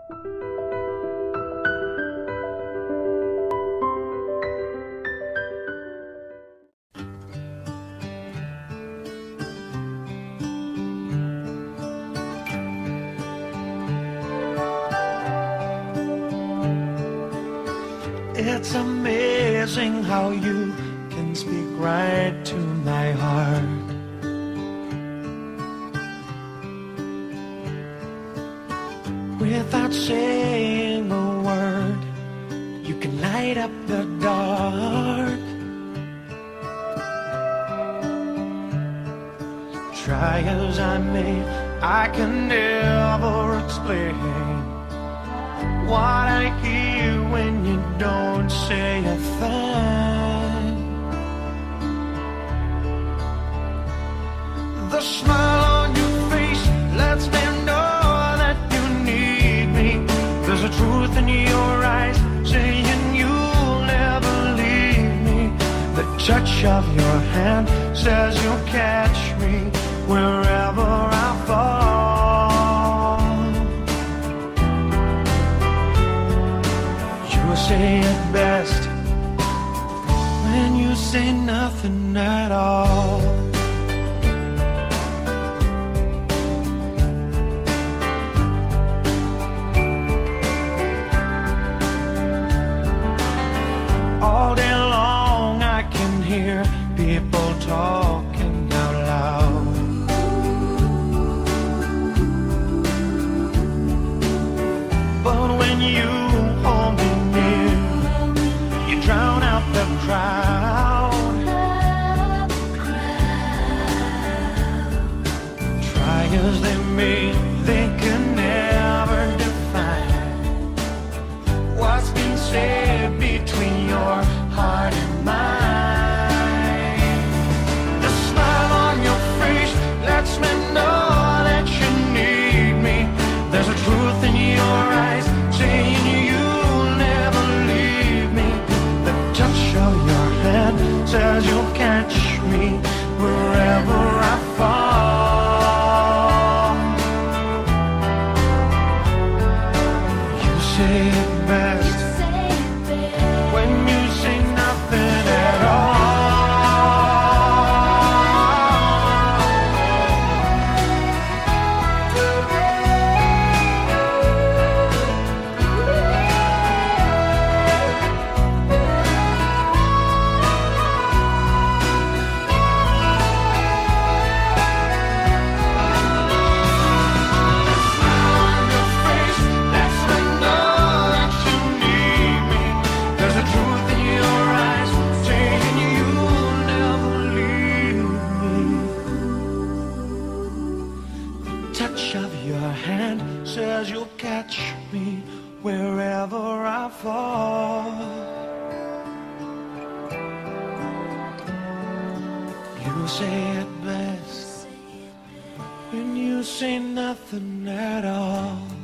It's amazing how you can speak right to my heart. Without saying a word, you can light up the dark. Try as I may, I can never explain what I hear when you don't say a thing. The smile on your face lets me know that you need me. There's a truth in your eyes saying you'll never leave me. The touch of your hand says you'll catch me wherever I fall. You say it best when you say nothing at all. All day long I can hear people talking out loud. But when you hold me near, you drown out the crowd. Try as they may, they can never define what's been said between your heart and mine. The smile on your face lets me know that you need me. There's a truth in your eyes saying you'll never leave me. The touch of your hand says you'll catch me wherever I fall. You say it best when you say nothing at all. Touch of your hand says you'll catch me wherever I fall. You say it best when you say nothing at all.